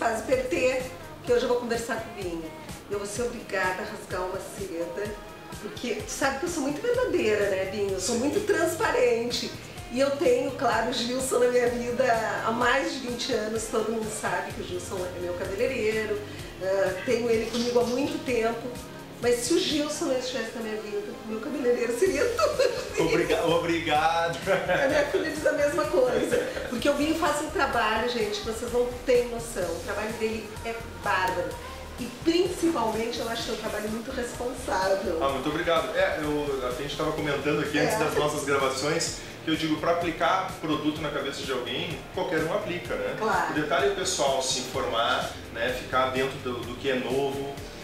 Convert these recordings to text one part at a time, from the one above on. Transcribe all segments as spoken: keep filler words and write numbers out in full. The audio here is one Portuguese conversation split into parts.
faz o P T, que hoje eu vou conversar com o Binho. Eu vou ser obrigada a rasgar uma seda, porque tu sabe que eu sou muito verdadeira, né, Binho? Eu sou muito transparente. E eu tenho, claro, o Gilson na minha vida há mais de vinte anos, todo mundo sabe que o Gilson é meu cabeleireiro, uh, tenho ele comigo há muito tempo, mas se o Gilson não estivesse na minha vida, o meu cabeleireiro seria tudo. Obriga obrigado. A minha filha diz a mesma coisa, porque o Binho faz um trabalho, gente, que vocês não têm noção, o trabalho dele é bárbaro. E principalmente eu acho que é um trabalho muito responsável. Ah, muito obrigado. É, eu, a gente estava comentando aqui antes é. das nossas gravações que eu digo, para aplicar produto na cabeça de alguém, qualquer um aplica, né? Claro. O detalhe é o pessoal se informar, né? Ficar dentro do, do que é novo,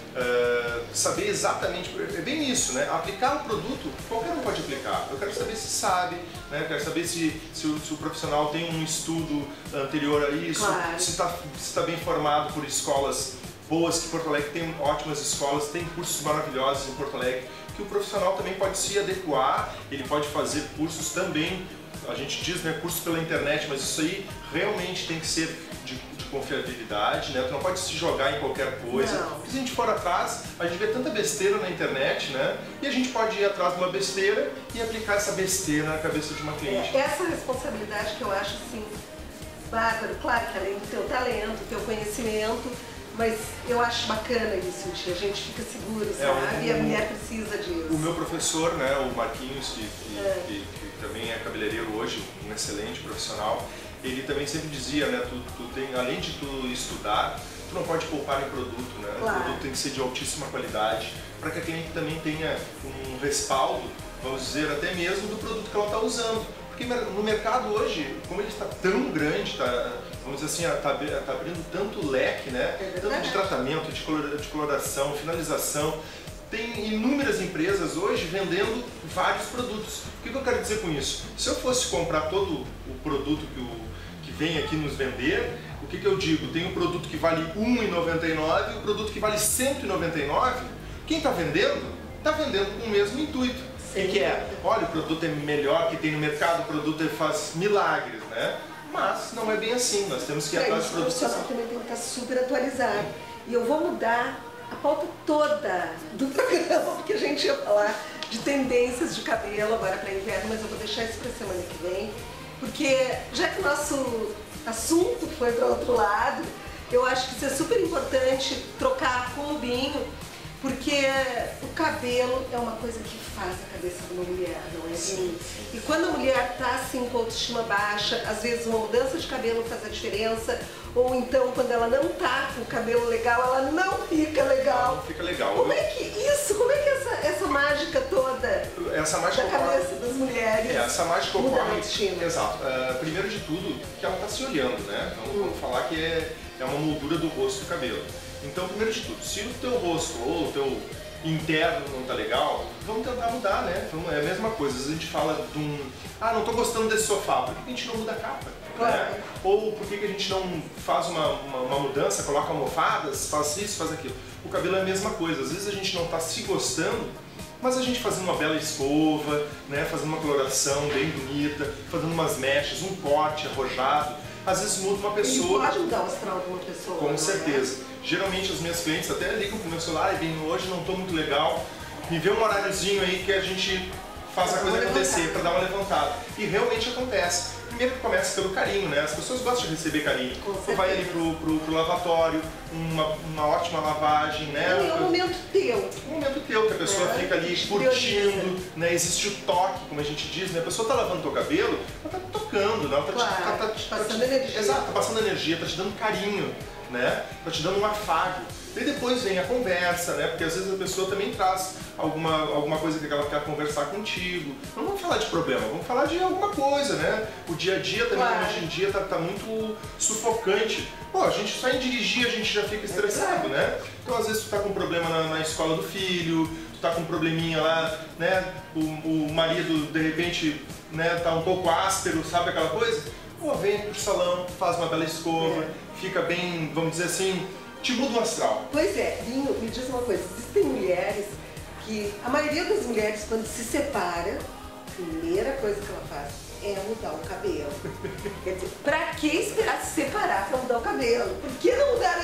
uh, saber exatamente, é bem isso, né? Aplicar o produto, qualquer um pode aplicar. Eu quero saber se sabe, né? Eu quero saber se, se, o, se o profissional tem um estudo anterior a isso, claro. se está se tá bem formado por escolas boas, que Porto Alegre tem ótimas escolas, tem cursos maravilhosos em Porto Alegre, que o profissional também pode se adequar, ele pode fazer cursos também, a gente diz, né, cursos pela internet, mas isso aí realmente tem que ser de, de confiabilidade, né, tu não pode se jogar em qualquer coisa, não. Porque se a gente for atrás, a gente vê tanta besteira na internet, né, e a gente pode ir atrás de uma besteira e aplicar essa besteira na cabeça de uma cliente. É, essa responsabilidade que eu acho, assim, bárbaro, claro que além do teu talento, do teu conhecimento, mas eu acho bacana isso, tia. A gente fica seguro, sabe? É, um, e a mulher precisa disso. O meu professor, né, o Marquinhos, que, que, é. que, que também é cabeleireiro hoje, um excelente profissional, ele também sempre dizia, né, tu, tu tem, além de tu estudar, tu não pode poupar em produto, né? Claro. O produto tem que ser de altíssima qualidade, para que a cliente também tenha um respaldo, vamos dizer, até mesmo do produto que ela está usando. Porque no mercado hoje, como ele está tão grande, tá, vamos dizer assim, está tá abrindo tanto leque, né? É tanto de tratamento, de, color, de coloração, finalização. Tem inúmeras empresas hoje vendendo vários produtos. O que, que eu quero dizer com isso? Se eu fosse comprar todo o produto que, o, que vem aqui nos vender, o que, que eu digo? Tem um produto que vale um real e noventa e nove centavos e o produto que vale cento e noventa e nove centavos. Quem está vendendo, está vendendo com o mesmo intuito. O que, que é? Olha, o produto é melhor que tem no mercado, o produto faz milagres, né? Mas não é bem assim, nós temos que ir atrás de produtos. O profissional também tem que estar super atualizado. E eu vou mudar a pauta toda do programa, porque a gente ia falar de tendências de cabelo agora para inverno, mas eu vou deixar isso para semana que vem, porque já que o nosso assunto foi para outro lado, eu acho que isso é super importante trocar com o Binho, porque o cabelo é uma coisa que faz a cabeça de uma mulher, não é, Binho? E quando a mulher está assim com a autoestima baixa, às vezes uma mudança de cabelo faz a diferença, ou então quando ela não tá com o cabelo legal, ela não fica legal. Não fica legal. Como é que isso, como é que essa, essa mágica toda essa mágica da cabeça das mulheres? É, essa mágica ocorre. Exato. Uh, primeiro de tudo, que ela está se olhando, né? Então hum. vamos falar que é, é uma moldura do rosto do cabelo. Então, primeiro de tudo, se o teu rosto ou o teu interno não tá legal, vamos tentar mudar, né? Vamos, é a mesma coisa, às vezes a gente fala de um... Ah, não tô gostando desse sofá, por que a gente não muda a capa? Claro. Né? Ou por que a gente não faz uma, uma, uma mudança, coloca almofadas, faz isso, faz aquilo? O cabelo é a mesma coisa, às vezes a gente não tá se gostando, mas a gente fazendo uma bela escova, né? Fazendo uma coloração bem bonita, fazendo umas mechas, um corte arrojado, às vezes muda uma pessoa. E pode mudar o astral de uma pessoa. Com certeza. É? Geralmente as minhas clientes até ligam pro meu celular, e bem, hoje não estou muito legal, me vê um horáriozinho aí que a gente faz a coisa acontecer, para dar uma levantada. E realmente acontece. Primeiro que começa pelo carinho, né? As pessoas gostam de receber carinho. Tu vai ali pro, pro, pro lavatório, uma, uma ótima lavagem, né? E é um momento teu. Um momento teu, que a pessoa é, fica ali curtindo, né? Existe o toque, como a gente diz, né? A pessoa tá lavando teu cabelo, ela tá tocando, né? Ela tá, claro, te, tá, tá, tá passando tá, energia. Exato, tá passando energia, tá te dando carinho, né? Tá te dando um afago. E depois vem a conversa, né? Porque às vezes a pessoa também traz alguma, alguma coisa que ela quer conversar contigo. Não vamos falar de problema, vamos falar de alguma coisa, né? O dia a dia também, claro. Hoje em dia, tá, tá muito sufocante. Pô, a gente só em dirigir a gente já fica estressado, né? Então às vezes tu tá com um problema na, na escola do filho, tu tá com um probleminha lá, né? O, o marido, de repente, né, tá um pouco áspero, sabe aquela coisa? Pô, vem pro salão, faz uma bela escova, é. Fica bem, vamos dizer assim, te muda o astral. Pois é, Binho, me diz uma coisa, existem mulheres que, a maioria das mulheres quando se separa, a primeira coisa que ela faz é mudar o cabelo. Quer dizer, pra que esperar se separar pra mudar o cabelo? Por que não mudar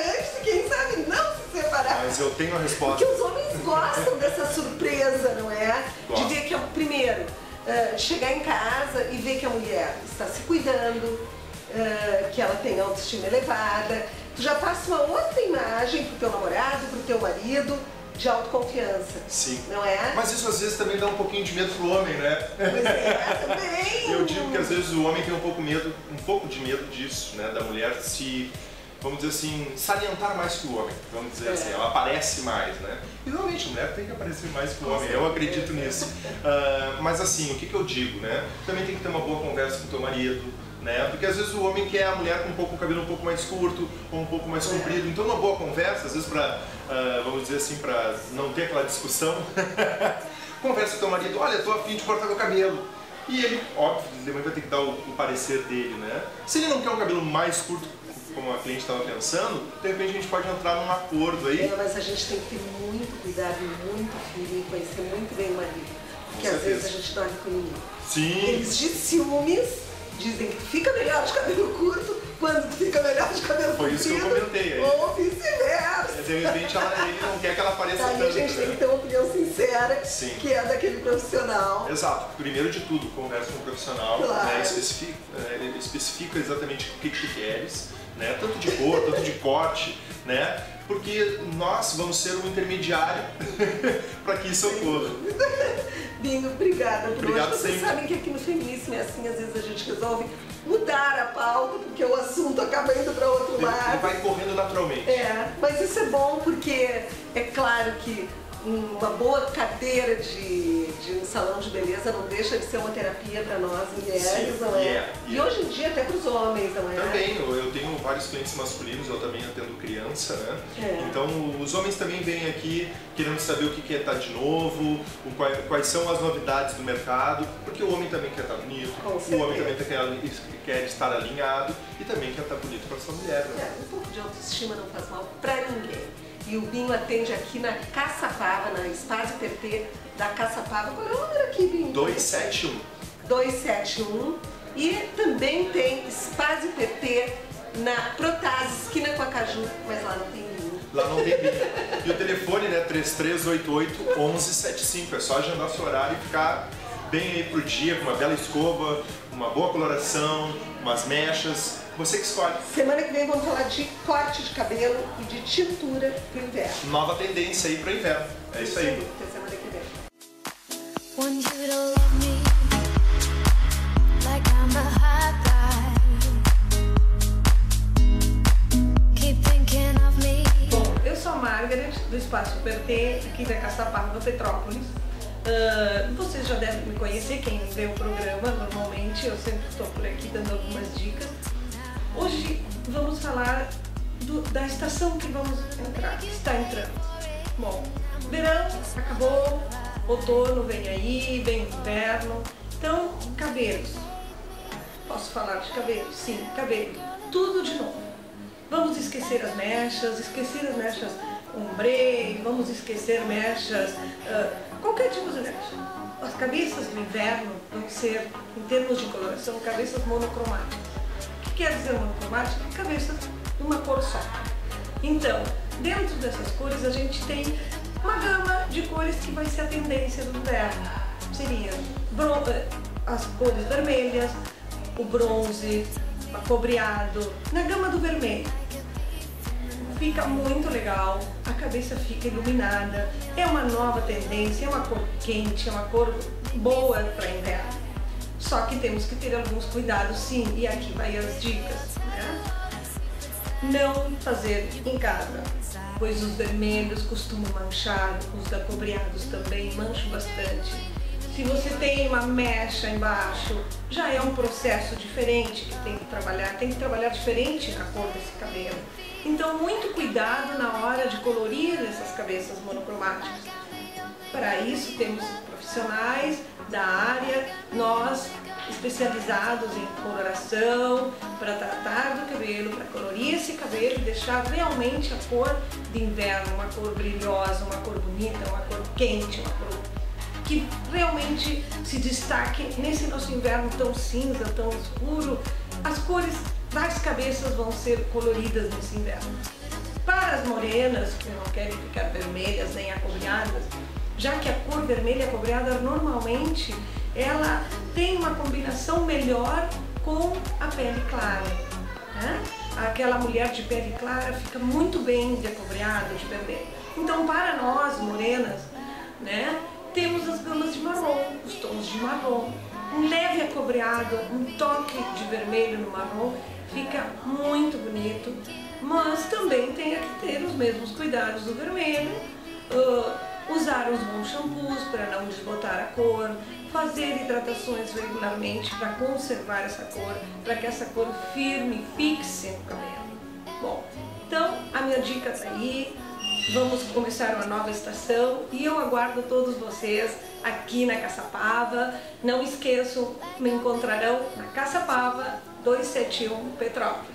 mas eu tenho a resposta. Porque os homens gostam dessa surpresa, não é? Gosto. De ver que, primeiro, uh, chegar em casa e ver que a mulher está se cuidando, uh, que ela tem autoestima elevada. Tu já passa uma outra imagem pro teu namorado, pro teu marido, de autoconfiança. Sim. Não é? Mas isso às vezes também dá um pouquinho de medo pro homem, né? Pois é, também. Eu digo que às vezes o homem tem um pouco medo, um pouco de medo disso, né? Da mulher se, vamos dizer assim, salientar mais que o homem, vamos dizer é. assim, ela aparece mais, né? E realmente a mulher tem que aparecer mais que o homem, eu acredito nisso. Uh, mas assim, o que, que eu digo, né? Também tem que ter uma boa conversa com o teu marido, né? Porque às vezes o homem quer a mulher com um pouco, o cabelo um pouco mais curto ou um pouco mais comprido, então uma boa conversa, às vezes para, uh, vamos dizer assim, para não ter aquela discussão, conversa com o teu marido, olha, tô a fim de cortar meu cabelo. E ele, óbvio, ele também vai ter que dar o, o parecer dele, né? Se ele não quer um cabelo mais curto, como a cliente estava pensando, de repente a gente pode entrar num acordo aí. É, mas a gente tem que ter muito cuidado e muito firme, conhecer muito bem o marido. Porque às vezes a gente dorme com o inimigo. Sim. Eles de ciúmes dizem que tu fica melhor de cabelo curto quando tu fica melhor de cabelo Foi comprido. isso que eu comentei aí. Ou vice-versa. De repente ela, ele não quer que ela apareça Daí tanto, a gente né? tem que ter uma opinião sincera, Sim. que é daquele profissional. Exato. Primeiro de tudo, conversa com o profissional, Claro. né? especifica, é, especifica exatamente o que que tu queres, né? Tanto de cor, tanto de corte, né? Porque nós vamos ser um intermediário para que isso ocorra. Binho, obrigada por Obrigado hoje. Vocês sempre. sabem que aqui no Feminíssimo é assim, às vezes a gente resolve mudar a pauta, porque o assunto acaba indo para outro Ele, lado. ele vai correndo naturalmente. É, mas isso é bom porque é claro que uma boa cadeira de, de um salão de beleza não deixa de ser uma terapia para nós mulheres, Sim, não é? yeah, E yeah. hoje em dia até para os homens, não é? Também, eu, eu tenho vários clientes masculinos, eu também atendo criança, né? É. Então os homens também vêm aqui querendo saber o que que é estar de novo, o, quais, quais são as novidades do mercado, porque o homem também quer estar bonito, Com o certeza. homem também quer, quer estar alinhado e também quer estar bonito para sua mulher, né? É, um pouco de autoestima não faz mal para ninguém. E o Binho atende aqui na Caçapava, na Espásio P T da Caçapava. Qual é o número aqui, Binho? dois sete um. dois sete um. E também tem Espásio P T na Protase, esquina com a Caju, mas lá não tem Binho. Lá não tem binho. E o telefone, né, três três oito oito, um um sete cinco. É só agendar seu horário e ficar bem aí pro dia, com uma bela escova, uma boa coloração, umas mechas. Você que escolhe. Semana que vem vamos falar de corte de cabelo e de tintura pro inverno. Nova tendência aí para inverno. É isso aí. Até semana que vem. Want you to love me like I'm a hot guy. Keep thinking of me. Bom, eu sou a Margaret, do Espaço P T, aqui da Caçapava, Petrópolis. Uh, vocês já devem me conhecer, quem vê o programa, normalmente eu sempre estou por aqui dando algumas dicas. Hoje vamos falar do, da estação que vamos entrar, que está entrando. Bom, verão acabou, outono vem aí, vem inverno, então cabelos. Posso falar de cabelo? Sim, cabelo. Tudo de novo. Vamos esquecer as mechas, esquecer as mechas ombre, vamos esquecer mechas, uh, qualquer tipo de mecha. As cabeças do inverno vão ser, em termos de coloração, cabeças monocromáticas. O que quer dizer monocromática? Cabeças de uma cor só. Então, dentro dessas cores a gente tem uma gama de cores que vai ser a tendência do inverno. Seria as cores vermelhas, o bronze, o acobreado, na gama do vermelho. Fica muito legal, a cabeça fica iluminada, é uma nova tendência, é uma cor quente, é uma cor boa para inverno. Só que temos que ter alguns cuidados sim, e aqui vai as dicas, né? Não fazer em casa, pois os vermelhos costumam manchar, os acobreados também mancham bastante. Se você tem uma mecha embaixo, já é um processo diferente que tem que trabalhar, tem que trabalhar diferente a cor desse cabelo. Então, muito cuidado na hora de colorir essas cabeças monocromáticas. Para isso, temos profissionais da área, nós especializados em coloração, para tratar do cabelo, para colorir esse cabelo e deixar realmente a cor de inverno, uma cor brilhosa, uma cor bonita, uma cor quente, uma cor que realmente se destaque nesse nosso inverno tão cinza, tão escuro. As cores das cabeças vão ser coloridas nesse inverno. Para as morenas, que não querem ficar vermelhas nem acobreadas, já que a cor vermelha acobreada normalmente ela tem uma combinação melhor com a pele clara, né? Aquela mulher de pele clara fica muito bem de acobreada, de vermelho. Então, para nós, morenas, né, temos as gamas de marrom, os tons de marrom. Um leve acobreado, um toque de vermelho no marrom, fica muito bonito, mas também tem que ter os mesmos cuidados do vermelho, uh, usar os bons shampoos para não desbotar a cor, fazer hidratações regularmente para conservar essa cor, para que essa cor firme fixe no cabelo. Bom, então a minha dica está aí, vamos começar uma nova estação e eu aguardo todos vocês aqui na Caçapava. Não esqueçam, me encontrarão na Caçapava duzentos e setenta e um Petrópolis.